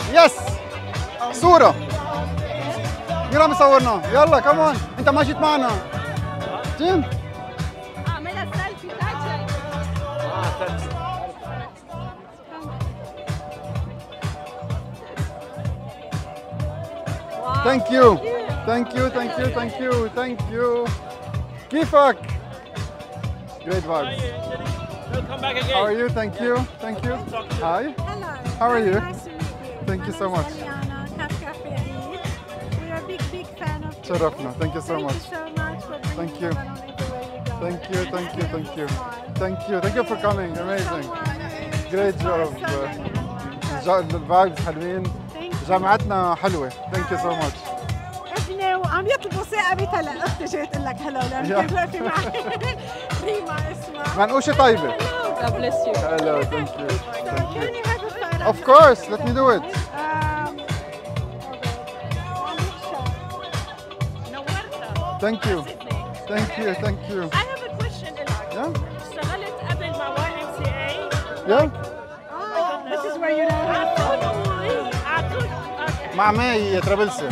يس صورة. مين عم يصورنا؟ يلا كمان، أنت ما جيت معنا. جيم. اعملها سيلفي تاعتك. Thank you. Thank you, thank you, thank you, thank you. كيفك؟ Great vibes. We'll come back again. How are you? Thank you, thank you. Hi. Hello. How are you? Nice to meet you. Thank you so much. Eliana, Cafe Eid. We are a big fan of you. شرفنا. Thank you so much. Thank you so much for bringing Thank you. Lebanon everywhere you go. Thank you, thank you, thank you. Smile. Thank you, thank you for coming. Amazing. Someone Great job. الفايبز حلوين. جامعتنا حلوة. Thank you so much. ابني وعم يطلبوا ثقة هلا اختي جاي تقول لك هلا ولا كيف واقفة معي. ريما اسمها. منقوشة طيبة. God bless you. Hello, thank you. Thank Can you. you have a photo? Of course, let me do it. Thank you. Thank you, thank you. I have a question, Elak. Yeah? اشتغلت قبل مع YMCA. Yeah? This is where you know. مع مي طرابلسي.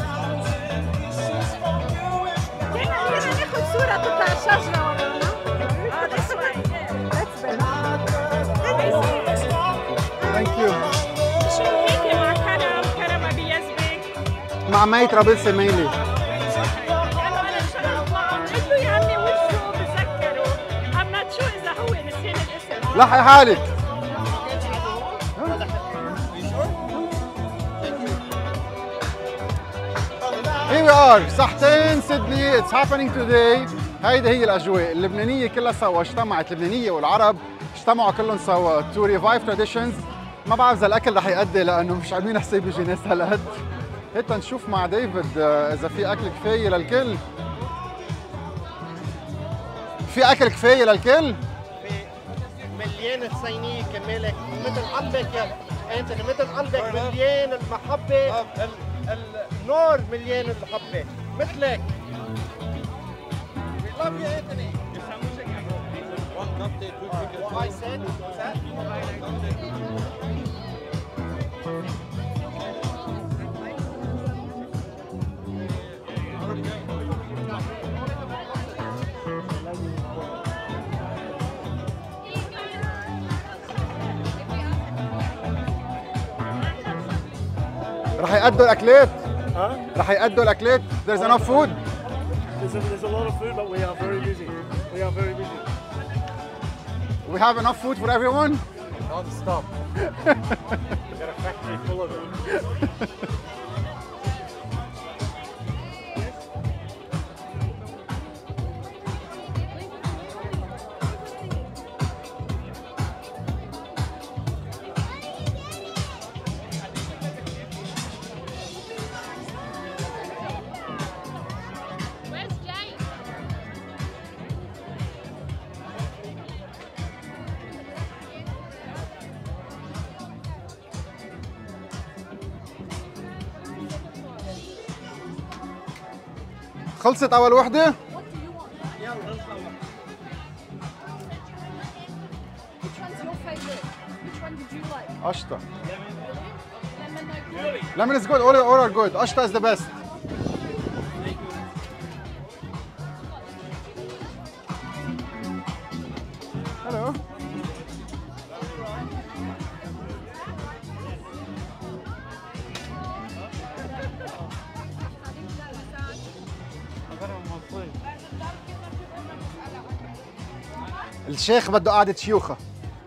فينا ناخذ صورة تطلع الشجرة ورانا. This way. That's better. Thank you. شو هيك مع كرم أبي يزبك. مع مي طرابلسي ميلي. لأنه أنا اشتغلت معه قلت له يا عمي وشه بتذكره. I'm not sure إذا هو نسيان الاسم. لحق حالك. Here we are, صحتين سيدني. It's happening today. هيدي هي الأجواء اللبنانية كلها سوا اجتمعت، اللبنانية والعرب اجتمعوا كلهم سوا to revive traditions. ما بعرف إذا الأكل رح يأدي لأنه مش عاملين حساب يجي ناس هالقد. هيك نشوف مع ديفيد إذا في أكل كفاية للكل. في أكل كفاية للكل؟ مليان الصينية كمالك مثل قلبك يا انت، مثل قلبك مليان المحبة، النور مليان المحبة مثلك. We love you, Anthony. I said, رح يأدوا الأكلات؟ Huh? رح يأدوا الأكلات؟ There's enough food? There's a lot of food, but we are very busy. We are very busy. We have enough food for everyone? non-stop. We've got a factory full of it. خلصت أول وحدة؟ Which one's your favorite? Which one did you like? قشطة. Lemon, no. Lemon is good, all are good. قشطة is the best. Hello. الشيخ بده قعدة شيوخة.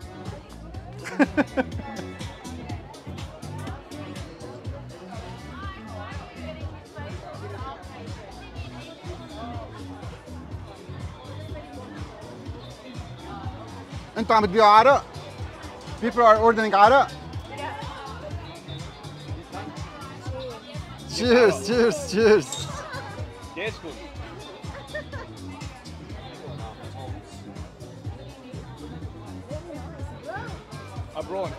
انتوا عم تبيعوا عرق؟ People are ordering عرق؟ Cheers, cheers, cheers. Cheers, good. Abroad.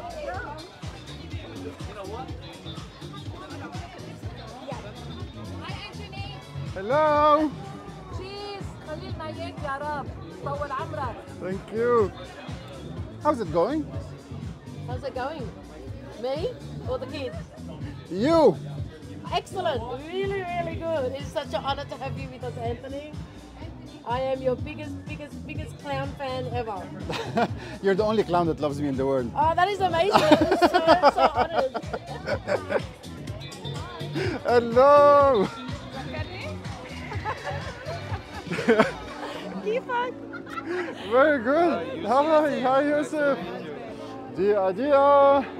Hello. Cheese. خلينا اياك يا رب. طول عمرك. Thank you. How's it going? How's it going? Me or the kids? You. Excellent. Really, really good. It's such an honor to have you with us, Anthony. I am your biggest clown fan ever. You're the only clown that loves me in the world. Oh, that is amazing. I'm so honored. Hello. كيفك؟ Very good. Hi, Yusuf. Dia.